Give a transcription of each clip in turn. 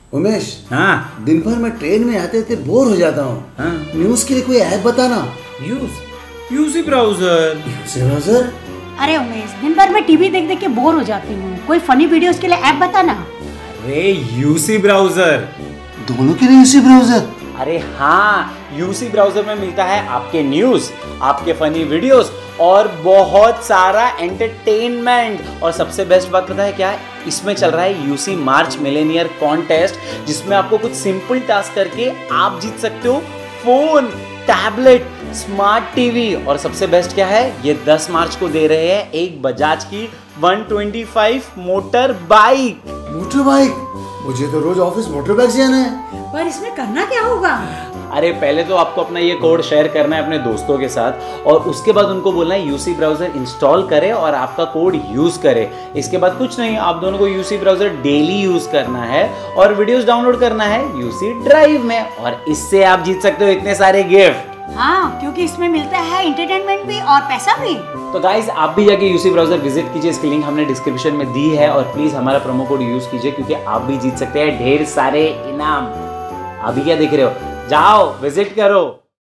उमेश, हाँ दिन भर मैं ट्रेन में आते थे बोर हो जाता हूँ। हाँ न्यूज के लिए कोई ऐप बताना। UC browser. ब्राउजर? अरे उमेश, दिन भर मैं टीवी देख देख के बोर हो जाती हूँ, कोई फनी वीडियोस के लिए ऐप बताना। अरे यूसी ब्राउजर। दोनों के लिए यूसी ब्राउजर? अरे हाँ, यूसी ब्राउजर में मिलता है आपके न्यूज, आपके फनी वीडियोस और बहुत सारा एंटरटेनमेंट। और सबसे बेस्ट बात पता है क्या है? इसमें चल रहा है यूसी मार्च मिलेनियर कॉन्टेस्ट, जिसमें आपको कुछ सिंपल टास्क करके आप जीत सकते हो फोन, टैबलेट, स्मार्ट टीवी। और सबसे बेस्ट क्या है, ये 10 मार्च को दे रहे हैं एक बजाज की 125 मोटर बाइक। Motor bike? मुझे तो रोज ऑफिस मोटर बाइक से जाना है। पर इसमें करना क्या होगा? अरे पहले तो आपको अपना ये कोड शेयर करना है अपने दोस्तों के साथ, और उसके बाद उनको बोलना है यूसी ब्राउजर इंस्टॉल करे और आपका कोड यूज करे। इसके बाद कुछ नहीं, आप दोनों को यूसी ब्राउजर डेली यूज करना है और वीडियोस डाउनलोड करना है यूसी ड्राइव में, और इससे आप जीत सकते हो इतने सारे गिफ्ट। हाँ, क्योंकि इसमें मिलता है एंटरटेनमेंट भी और पैसा भी। तो गाइस, आप भी जाके यूसी ब्राउजर विजिट कीजिए, इसकी लिंक हमने डिस्क्रिप्शन में दी है, और प्लीज हमारा प्रोमो कोड यूज कीजिए क्योंकि आप भी जीत सकते हैं ढेर सारे इनाम। अभी क्या देख रहे हो, जाओ विजिट करो।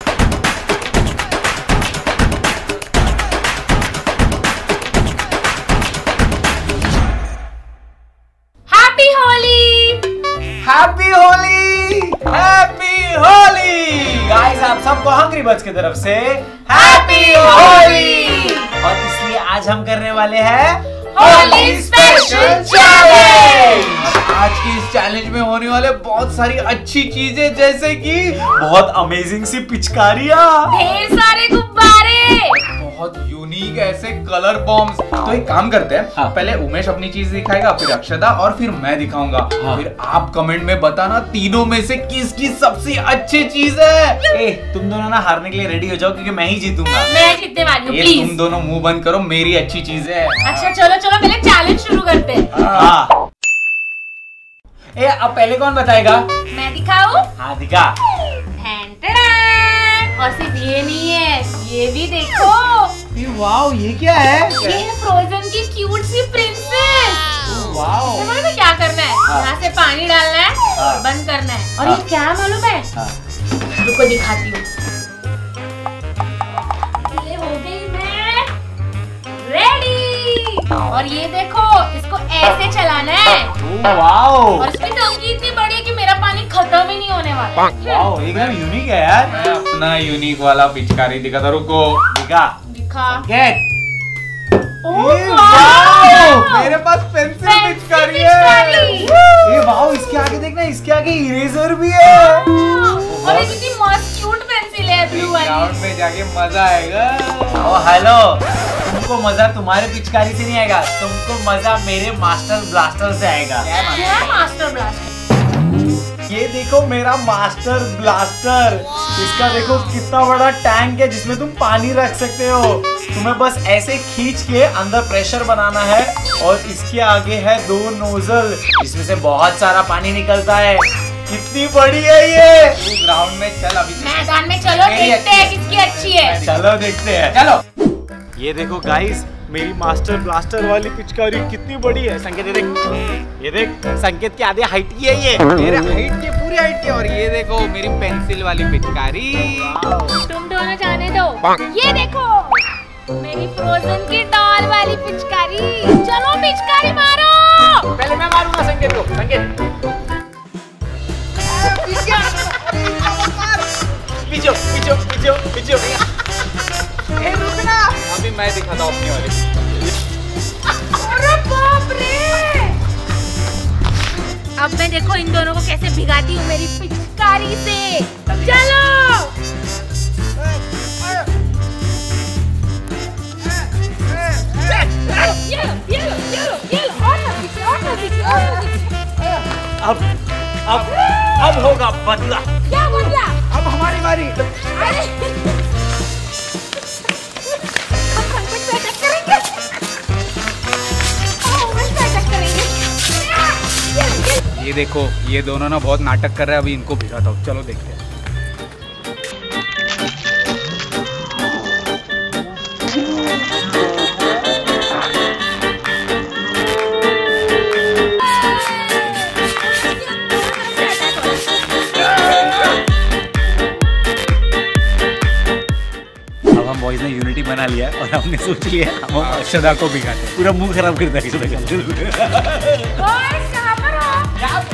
Happy Holi! Happy Holi! Happy Holi! Guys, आप सबको हंग्री बर्ड्स की तरफ से हैप्पी होली! और इसलिए आज हम करने वाले हैं होली स्पेशल चैलेंज। आज की इस चैलेंज में होने वाले बहुत सारी अच्छी चीजें, जैसे कि बहुत अमेजिंग सी पिचकारियां, ढेर सारे गुब्बारे, बहुत यूनिक ऐसे कलर बॉम्ब्स। तो एक काम करते हैं, हाँ। पहले उमेश अपनी चीज दिखाएगा, फिर अक्षदा, और फिर मैं दिखाऊंगा। हाँ। फिर आप कमेंट में बताना तीनों में से किसकी सबसे अच्छी चीज है। ए, तुम दोनों ना हारने के लिए रेडी हो जाओ क्योंकि मैं ही जीतूंगा। मैं जीतने वाली हूँ, ये प्लीज। तुम दोनों मुंह बंद करो, मेरी अच्छी चीज है। अच्छा चलो चलो, पहले चैलेंज शुरू करते हैं। हाँ। ए, अब पहले कौन बताएगा? मैं दिखाऊं? हाँ दिखा। और सिर्फ ये नहीं है, ये भी देखो। वाओ, ये क्या है? ये है फ्रोजन की क्यूट सी प्रिंसेस। वाओ। मालूम है क्या करना है? हाँ। यहाँ से पानी डालना है हाँ। और बंद करना है। और हाँ। ये क्या मालूम है? हाँ। रुको दिखाती हूँ। ये हो गई मैं रेडी। और ये देखो, इसको ऐसे चलाना है। वाओ। और इसकी टंकी इतनी बड़ी है कि मेरा पानी खत्म ही नहीं होने वाला। वाओ, एकदम यूनिक है यार। मैं अपना यूनिक वाला पिचकारी दिखाता, रुको। दिखा। दिखा। गेट। वाओ! मेरे पास पेंसिल पेंसिल पिचकारी पिचकारी। है। ये वाओ, इसके आगे देखना, इसके आगे इरेजर भी है। और ये कितनी मस्त क्यूट पेंसिल है, ब्लू वाली। ग्राउंड में जाके मजा आएगा। ओ हेलो, तुमको मजा तुम्हारे पिचकारी से नहीं आएगा, तुमको मजा मेरे मास्टर ब्लास्टर से आएगा। क्या मास्टर ब्लास्टर? ये देखो मेरा मास्टर ब्लास्टर। इसका देखो कितना बड़ा टैंक है जिसमें तुम पानी रख सकते हो। तुम्हें बस ऐसे खींच के अंदर प्रेशर बनाना है, और इसके आगे है 2 नोजल जिसमें से बहुत सारा पानी निकलता है। कितनी बड़ी है ये। तू ग्राउंड में चल, अभी मैदान में चलो, मेरी देखते हैं किसकी अच्छी है। चलो देखते हैं। चलो। ये देखो गाइस, मेरी मास्टर ब्लास्टर वाली पिचकारी कितनी बड़ी है। संकेत ये देख, ये देख, संकेत के आधे हाइट की है ये। मेरे हाइट की, पूरी हाइट की। और ये देखो मेरी पेंसिल वाली पिचकारी। तुम दोनों जाने दो। ये देखो मेरी फ्रोजन की डॉल वाली पिचकारी। चलो पिचकारी मारो। पहले मैं मारूंगा संकेत को। संकेत पीछे पीछे पीछे पीछे। ए रुकना, अभी मैं दिखाता हूँ अपनी वाली। अरे बाप रे! अब मैं देखो इन दोनों को कैसे भिगाती हूँ मेरी पिचकारी से। चलो। अब होगा बदला। क्या बदला? अब हमारी बारी। अरे! हम संकट से अटैक करेंगे। उमेश से अटैक करेंगे। ये देखो, ये दोनों ना बहुत नाटक कर रहे हैं, अभी इनको भिगाता हूँ। चलो देखते हैं। गाइस ने यूनिटी बना लिया और हमने सोच लिया हम अक्षदा को भी खाते, पूरा मुंह खराब कर देगा। कहाँ पर हो?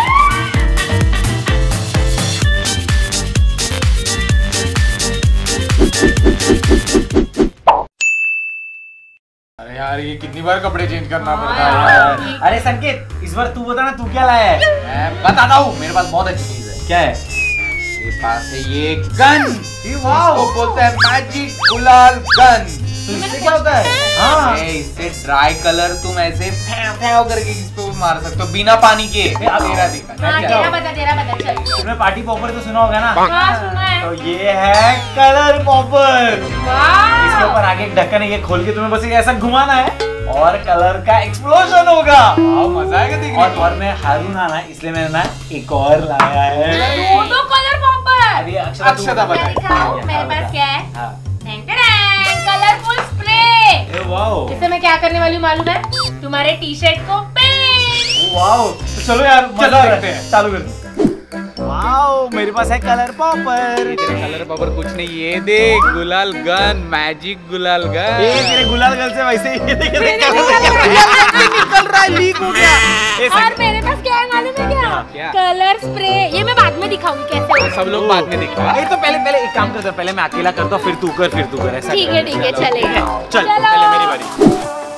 अरे यार ये कितनी बार कपड़े चेंज करना पड़ता है यार। अरे संकेत, इस बार तू बता ना तू क्या लाया है? मैं बताता हूँ, मेरे पास बहुत अच्छी चीज है। क्या है? मेरे पास है ये गन, इसको बोलते हैं मैजिक गुलाल गन। तो इससे क्या होता है? हाँ, इससे ड्राई कलर तुम ऐसे फैं करके किस पे भी मार सकते हो बिना पानी के। तेरा दिखा। हाँ, तेरा बता चल। तुमने पार्टी पॉपर तो सुना होगा ना? हाँ, सुना है। तो ये है कलर पॉपर। वाह। इसके ऊपर आगे एक ढक्कन है, ये खोल के तुम्हें बस ऐसा घुमाना है और कलर का एक्सप्लोजन होगा। मजा आएगा देखने और मैं हारून आना इसलिए मैंने ना एक और लाया है। दो कलर पॉपर। अभी अक्षदा बता। दिखाओ मेरे पास क्या है। हाँ। Colourful spray. वाओ, इससे मैं क्या करने वाली हूँ मालूम है? तुम्हारे टी शर्ट को पेंट। वाओ, तो चलो यार मजा देखते हैं, चालू करते हैं। वाओ, मेरे पास है कलर पॉपर। कलर पॉपर कुछ नहीं, ये देख गुलाल गन, मैजिक गुलाल गन। ये तेरे गुलाल गन से वैसे ही निकल रहा है, लीक हो गया। और मेरे पास क्या है मालूम है क्या? Colour spray. ये मैं बाद में दिखाऊंगी कैसे। सब लोग बाद में दिखा। तो पहले एक काम करते, पहले मैं अकेला करता हूँ, फिर तू कर ऐसा। ठीक है चलेगा। चल पहले मेरी बारी।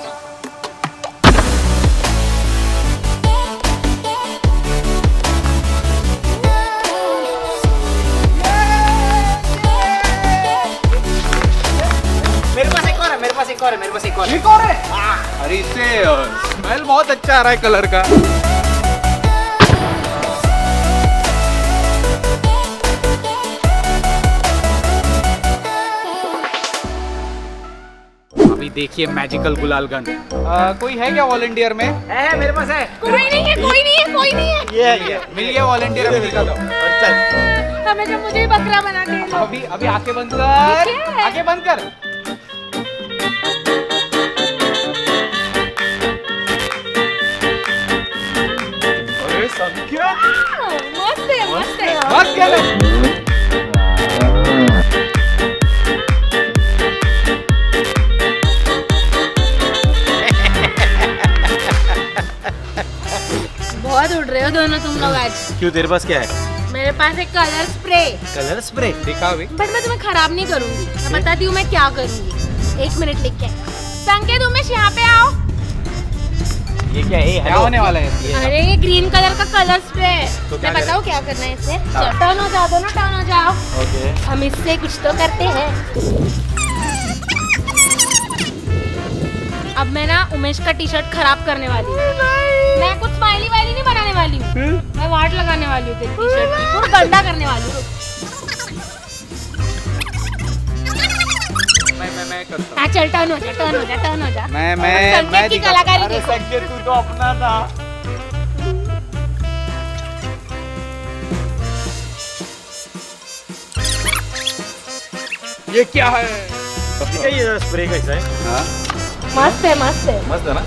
मेरे पास एक और है। अरे इससे स्मेल बहुत अच्छा आ रहा है कलर का। अभी देखिए मैजिकल गुलाल गन। कोई है क्या वॉलंटियर में? है, मेरे पास है। कोई नहीं है। ये मिल गया वॉलंटियर। अभी दिखा दो। चल, हमें तो मुझे ही बकरा बना दे। अभी आंखें बंद कर, आंखें बंद कर। मस्त है। बस क्या है? बहुत उड़ रहे हो दोनों तुम लोग आज। क्यों, तेरे पास क्या है? मेरे पास एक कलर स्प्रे। कलर स्प्रे दिखा अभी। बट मैं तुम्हें खराब नहीं करूंगी। मैं बताती हूँ मैं क्या करूंगी। 1 मिनट लिख के। संकेत, उमेश यहाँ पे आओ। ये क्या है? क्या होने वाला है? अरे ये ग्रीन कलर का कलर स्प्रे। तो मैं बताऊँ क्या करना है इससे? टर्न हो जाओ दोनों, टर्न हो जाओ। ओके। हम इससे कुछ तो करते हैं। अब मैं ना उमेश का टी शर्ट खराब करने वाली हूँ। मैं कुछ स्माइली वाली नहीं बनाने वाली हूँ। मैं वाट लगाने वाली हूँ तेरी टी शर्ट की, पूरा गंदा करने वाली हूँ। मैं करता हूँ। हाँ चल, टर्न हो जा। मैं संकेत की कलाकारी देखो। संकेत, तू तो अपना था। ये क्या है? ये स्प्रे कैसा है? हाँ? मस्त है। मस्त है ना?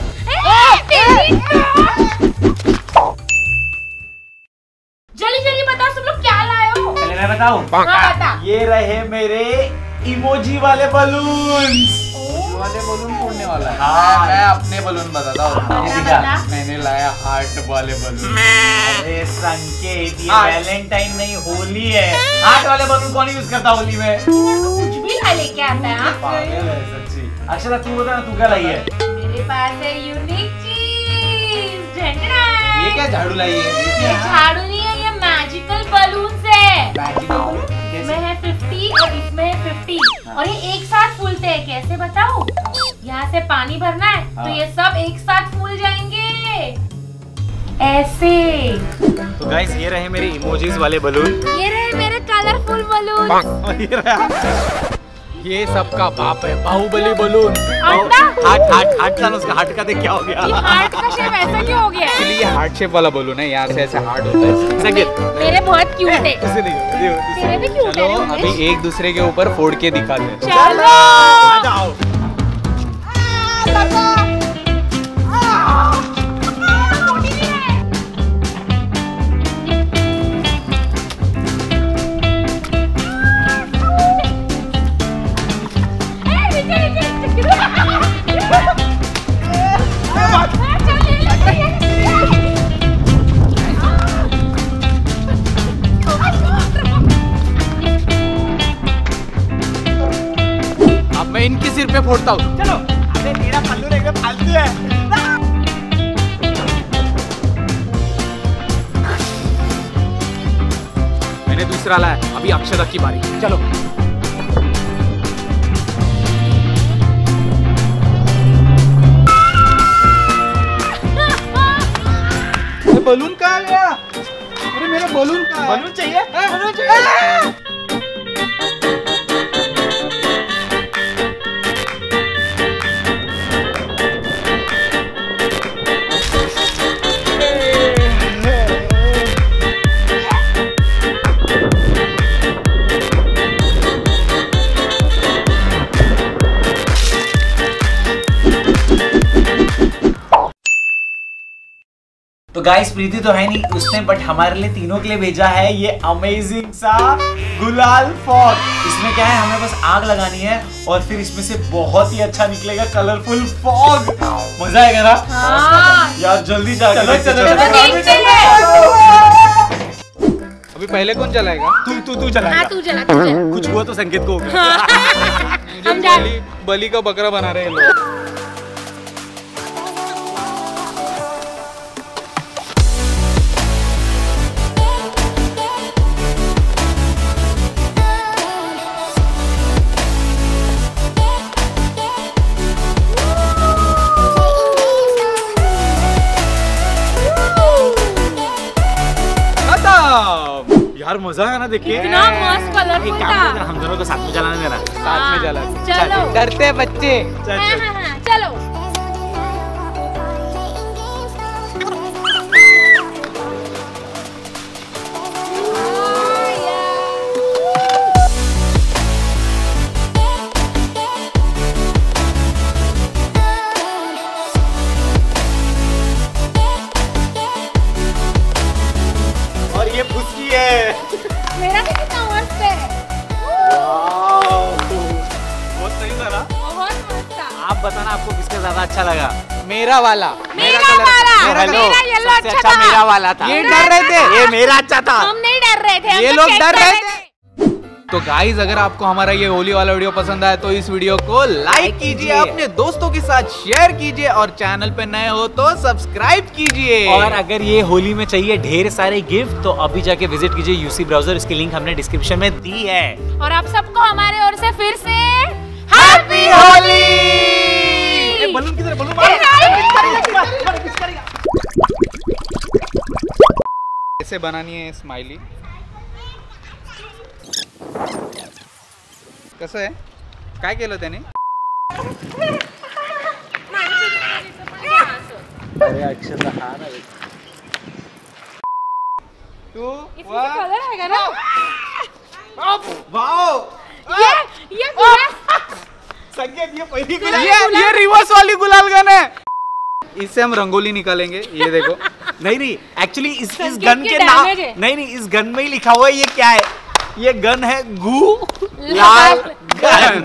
जल्दी बताओ सब लोग क्या लाए हो? पहले मैं बताऊं? हाँ बता। ये रहे मेरे इमोजी वाले बलून्स। वाले बलून फोड़ने वाला है। हाँ। मैं अपने बलून बताता हूँ। ये दिखा। मैंने लाया हार्ट वाले बलून। अरे संकेत, ये हाँ। वैलेंटाइन नहीं होली है। हार्ट वाले बलून कौन यूज करता होली में? कुछ भी ला लेके आता है। हाँ? पागल है सच्ची। अक्षरा, तू बता ना, तू क्या लाई है? मेरे पास है यूनिक चीज। झंडा। ये क्या झाड़ू लाई है? ये झाड़ू नहीं है, ये मैजिकल बलून्स है। इसमें है 50 और इसमें है 50 और ये एक साथ फूलते हैं। कैसे बताऊं? यहाँ से पानी भरना है तो ये सब एक साथ फूल जाएंगे ऐसे। तो गाइस, ये रहे मेरे इमोजीज वाले बलून। ये रहे मेरे कलरफुल बलून। ये सबका बाप है बाहुबली बलून। हार्ट था ना, उसका हार्ट का देख क्या हो गया? ये हार्ट का शेप ऐसा क्यों हो गया? एक्चुअली ये हार्ट शेप वाला बलून है, यहाँ से ऐसे हार्ट होता है। संकेत, मेरे बहुत क्यूट है। इसे देखो। तेरे भी क्यूट चलो है। अभी एक दूसरे के ऊपर फोड़ के दिखाते हैं। चलो। आ जाओ। सिर पे फोड़ता हूँ। चलो। अबे तेरा पल्लू एकदम फालतू है। मैंने दूसरा लाया, अभी अक्षदा की बारी। चलो। बलून कहाँ गया? अरे मेरा बलून कहाँ है? बलून चाहिए? बलून चाहिए? तो गाइस प्रीति तो है नहीं उसने, बट हमारे लिए तीनों के लिए भेजा है ये अमेजिंग सा गुलाल फॉग। इसमें क्या है, हमें बस आग लगानी है और फिर इसमें से बहुत ही अच्छा निकलेगा कलरफुल फॉग। मजा आएगा ना? हाँ। यार जल्दी जाके अभी पहले कौन चलाएगा? तू चलाएगा। हाँ, तू चला। कुछ हुआ तो संकेत को होगा। मुझे बलि का बकरा बना रहे हैं लोग। यार मजा आया ना, देखिए कितना मस्त कलरफुल था। हम दोनों को साथ में जलाने देना। साथ में जला। चलो। डरते बच्चे। चलो। और ये फुसकी है। मेरा भी कितना मस्त है। बहुत सही था ना? बहुत मस्त था। आप बताना आपको किसका ज्यादा अच्छा लगा? मेरा वाला। मेरा वाला। हेलो, येलो सबसे अच्छा था। मेरा वाला था। ये डर रहे थे। ये मेरा अच्छा था। हम नहीं डर रहे थे। ये लोग डर रहे थे। तो गाइज अगर आपको हमारा ये होली वाला वीडियो पसंद आया तो इस वीडियो को लाइक कीजिए, अपने दोस्तों के साथ शेयर कीजिए और चैनल पे नए हो तो सब्सक्राइब कीजिए। और अगर ये होली में चाहिए ढेर सारे गिफ्ट तो अभी जाके विजिट कीजिए यूसी ब्राउजर। इसकी लिंक हमने डिस्क्रिप्शन में दी है। और आप सबको हमारे ओर से फिर से हैप्पी होली। बलून किधर? बलून ऐसे बनानी है स्माइली। कसं आहे? काय केलं त्याने? अरे अक्षदा हा ना तू कलर आएगा ना? वाओ ये गुलाल। संकेत ये पहली ये रिवर्स वाली गुलाल गन है। इससे हम रंगोली निकालेंगे। ये देखो। नहीं एक्चुअली इस संकेत गन की के नाम damage है। नहीं इस गन में ही लिखा हुआ है। ये क्या है? ये गन है गू लाल गन।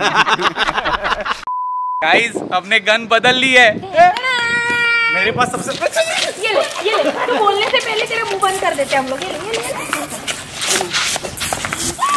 गाइस हमने गन बदल ली है। मेरे पास सबसे ये ले। तो बोलने से पहले तेरा मुंह बंद कर देते हम लोग। ये ले।